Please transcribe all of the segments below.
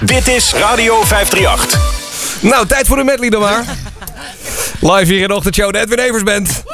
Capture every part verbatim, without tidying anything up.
Dit is Radio vijfhonderdachtendertig. Nou, tijd voor de medley dan maar. Live hier in de ochtendshow, de Edwin Evers Band.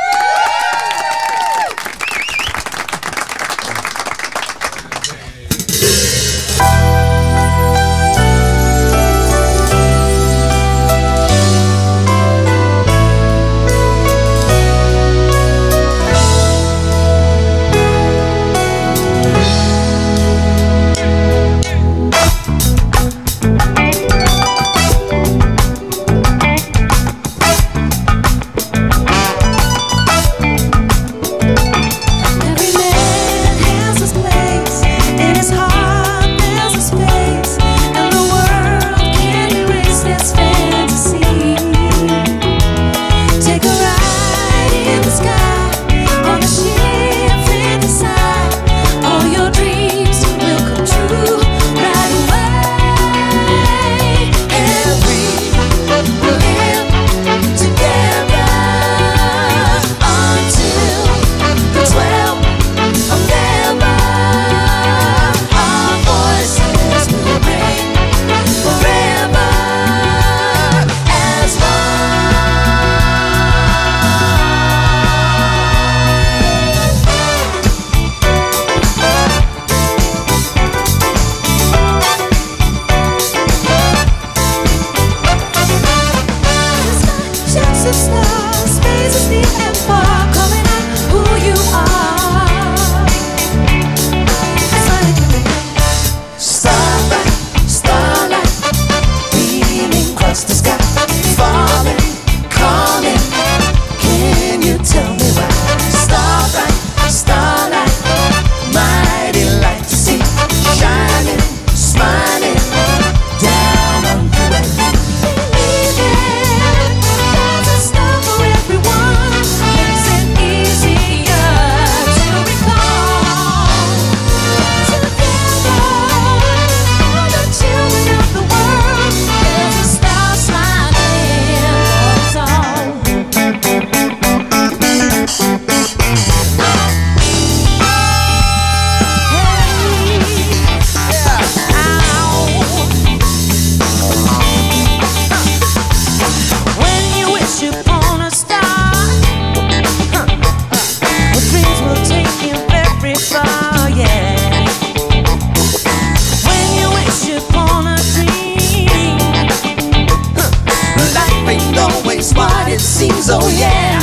Oh yeah,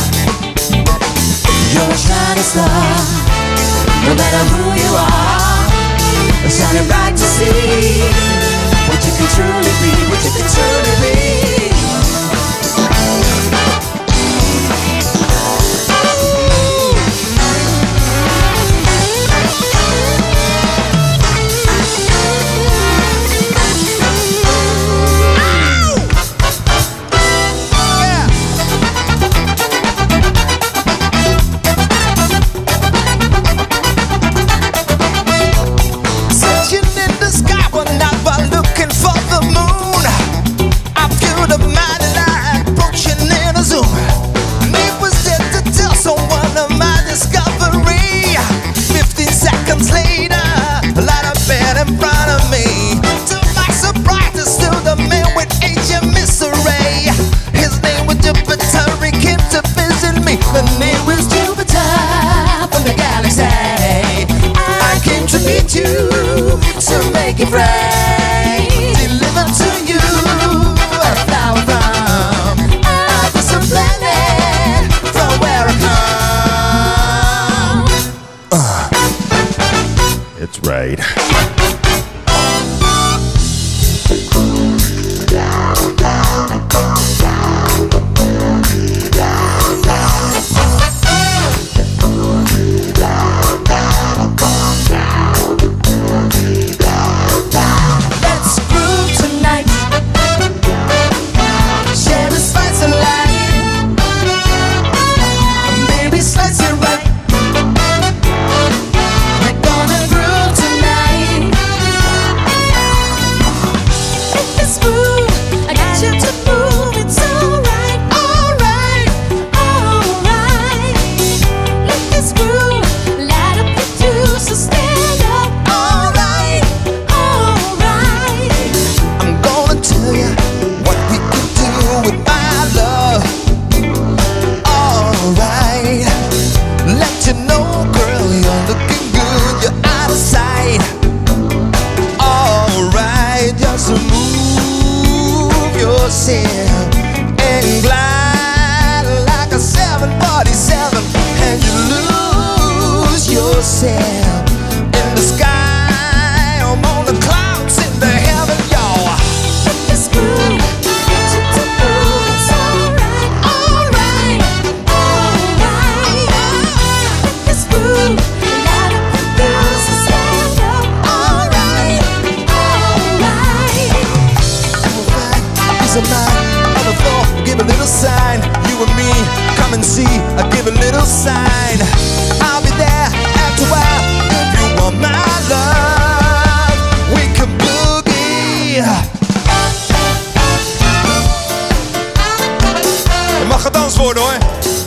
you're a shining star. No matter who you are, shining bright to see what you can truly be, what you can truly be. Not So move yourself and glide like a seven forty-seven, and you lose yourself in the sky. I'm on the clouds in the heaven, y'all. This groove gets you to move. It's alright, alright, alright. This groove, light up the girls and stand up. Alright, alright. Is a night on the floor, give a little sign. You and me, come and see, I give a little sign. I'll be there after a while if you want my love. We can boogie. Er mag gedanst worden hoor.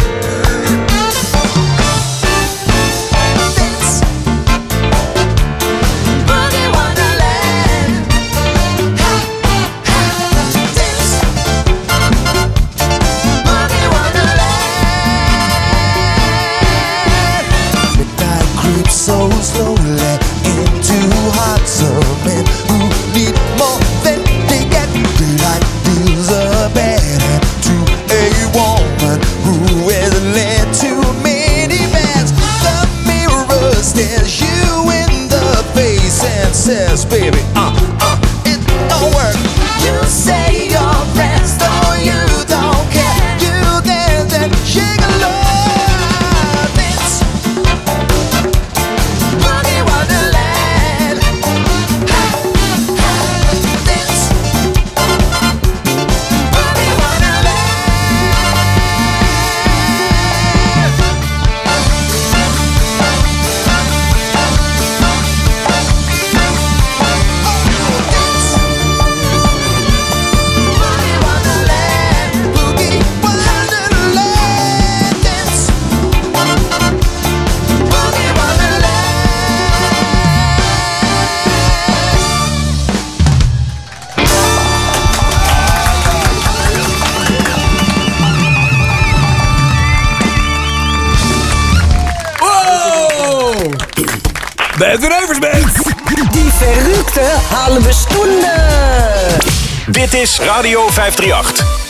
Boogie Wonderland. Ha, ha, dance. Boogie Wonderland. Midnight creeps so slowly into hearts of men who need more than they get. Daylight deals a bad hand to a woman who has led too many bands. The mirror stares you in the face and says, baby, uh, uh, it don't work. You say your friends, though you don't care. You dance and shake a lot. It's Boogie Wonderland. Ha, ha, dance. Boogie Wonderland. Boogie Wonderland. Dance. Boogie Wow! De Duneversband. Die verrukte halve stunde. Dit is Radio vijf drie acht.